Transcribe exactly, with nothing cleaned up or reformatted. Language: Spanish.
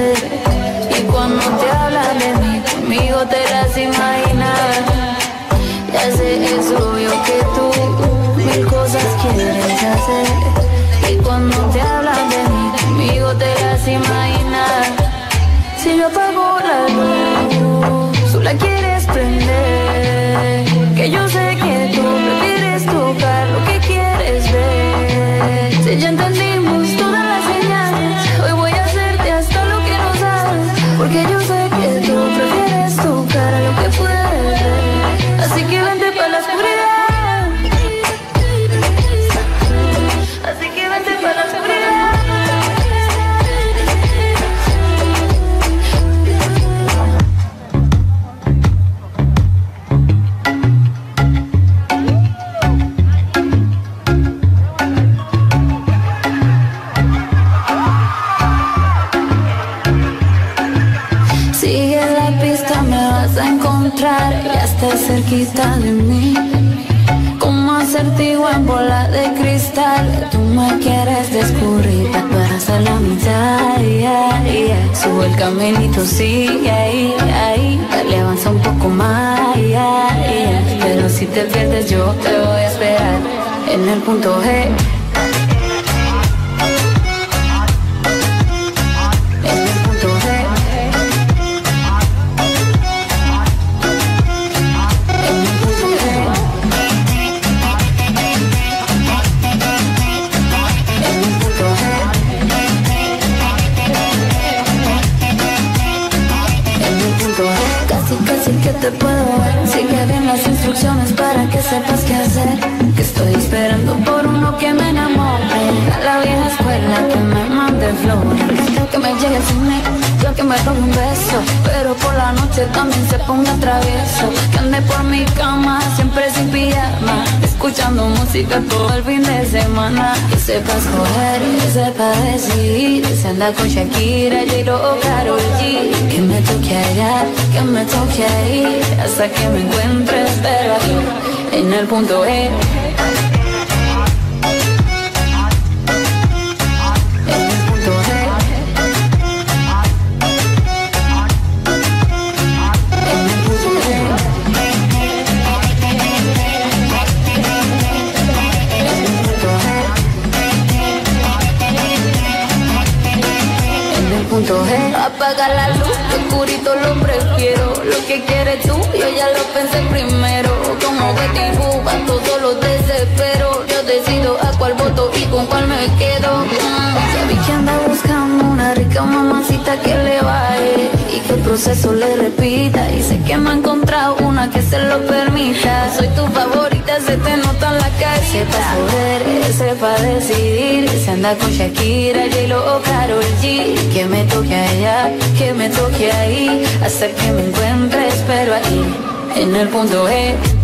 hacer. Y cuando te hablan de mí, conmigo te las imaginas. Ya sé, es obvio que tú mil cosas quieres hacer. Y cuando te hablan de mí, conmigo te las imaginas. Si yo apago la luz, tú la quieres prender. Que yo sé que tú prefieres tocar lo que quieres ver. Si ya entendimos todas las señales, hoy voy a hacerte hasta lo que no sabes. Porque yo sé que tú prefieres tocar lo que puedes ver. Así que vente pa' la oscuridad. Así que vente pa' la oscuridad. Sigue la pista, me vas a encontrar. Ya estás cerquita de mí, como acertijo en bola de cristal. Tú me quieres descubrir para hacer la mitad, yeah, yeah. Sube el caminito, sigue ahí, ahí. Dale, avanza un poco más, yeah, yeah. Pero si te pierdes yo te voy a esperar en el punto G. Casi que te puedo ver. Sigue bien las instrucciones para que sepas qué hacer. Que estoy esperando por uno que me enamore. A la vieja escuela que me mande flores. Que me llegue el cine, yo que me robe un beso. Pero por la noche también se ponga travieso. Que ande por mi cama siempre sin pijama, escuchando música todo el fin de semana. Que sepa escoger, que sepa decidir. Se anda con Shakira, J-Lo o Karol G. Que me toque allá, que me toque ahí, hasta que me encuentres, pero aquí en el punto E. Apaga la luz, que oscurito lo prefiero. Lo que quieres tú, yo ya lo pensé primero. Como Betty Boo, a todos los desespero. Yo decido a cuál voto y con cuál me quedo. mm. Ya vi que anda buscando una rica mamacita que le baje y que el proceso le repita. Y sé que no ha encontrado una que se lo permita. Soy tu favorita, se te nota en la cara. Sepa saber, sepa decidir. Se anda con Shakira, J-Lo o Karol G. Que me toque allá, que me toque ahí, hasta que me encuentres, pero ahí en el punto E.